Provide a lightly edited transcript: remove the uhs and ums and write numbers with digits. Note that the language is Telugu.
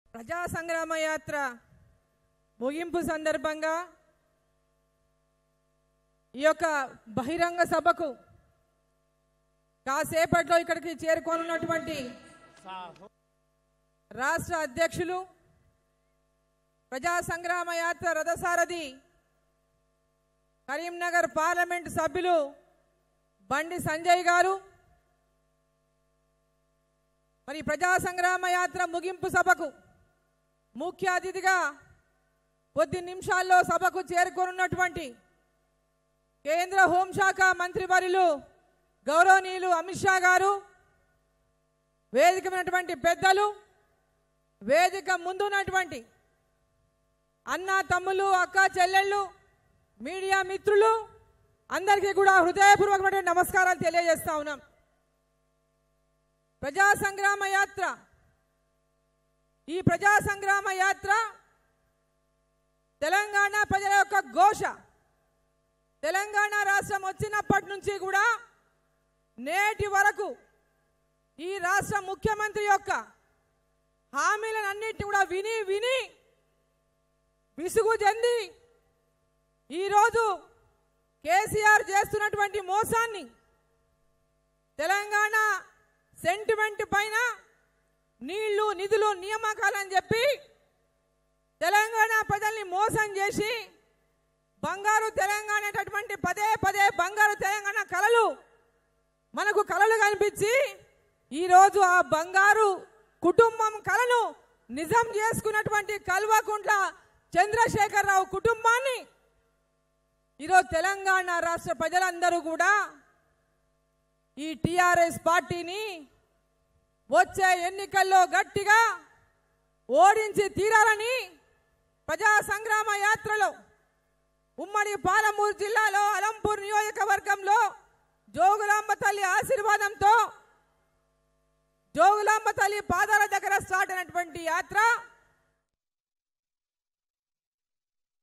ప్రజా సంగ్రామ యాత్ర ముగింపు సందర్భంగా ఈ యొక్క బహిరంగ సభకు కాసేపట్లో ఇక్కడికి చేరుకోనున్నటువంటి రాష్ట్ర అధ్యక్షులు ప్రజా సంగ్రామ యాత్ర రథసారథి కరీంనగర్ పార్లమెంటు సభ్యులు బండి సంజయ్ గారు మరి ప్రజా సంగ్రామ యాత్ర ముగింపు సభకు ముఖ్య అతిథిగా కొద్ది నిమిషాల్లో సభకు చేరుకోనున్నటువంటి కేంద్ర హోంశాఖ మంత్రివర్యులు గౌరవనీయులు అమిత్ షా గారు, వేదికమైనటువంటి పెద్దలు, వేదిక ముందున్నటువంటి అన్న తమ్ములు, అక్క చెల్లెళ్ళు, మీడియా మిత్రులు అందరికీ కూడా హృదయపూర్వకమైన నమస్కారాలు తెలియజేస్తా ఉన్నాం. ప్రజా సంగ్రామ యాత్ర, ఈ ప్రజా సంగ్రామ యాత్ర తెలంగాణ ప్రజల యొక్క ఘోష. తెలంగాణ రాష్ట్రం వచ్చినప్పటి నుంచి కూడా నేటి వరకు ఈ రాష్ట్ర ముఖ్యమంత్రి యొక్క హామీలన్నింటినీ కూడా విని విని విసుగు చెంది ఈరోజు కేసీఆర్ చేస్తున్నటువంటి మోసాన్ని, తెలంగాణ సెంటిమెంట్ పైన నీళ్లు నిధులు నియామకాలని చెప్పి తెలంగాణ ప్రజల్ని మోసం చేసి బంగారు తెలంగాణ అనేటటువంటి పదే పదే బంగారు తెలంగాణ కలలు మనకు కలలు కనిపించి ఈరోజు ఆ బంగారు కుటుంబం కలను నిజం చేసుకున్నటువంటి కల్వకుంట్ల చంద్రశేఖరరావు కుటుంబాన్ని ఈరోజు తెలంగాణ రాష్ట్ర ప్రజలందరూ కూడా ఈ టిఆర్ఎస్ పార్టీని వచ్చే ఎన్నికల్లో గట్టిగా ఓడించి తీరాలని ప్రజా సంగ్రామ యాత్రలో ఉమ్మడి పాలమూరు జిల్లాలో అలంపూర్ నియోజకవర్గంలో జోగులాంబ తల్లి ఆశీర్వాదంతో జోగులాంబ తల్లి పాదాల దగ్గర స్టార్ట్ అయినటువంటి యాత్ర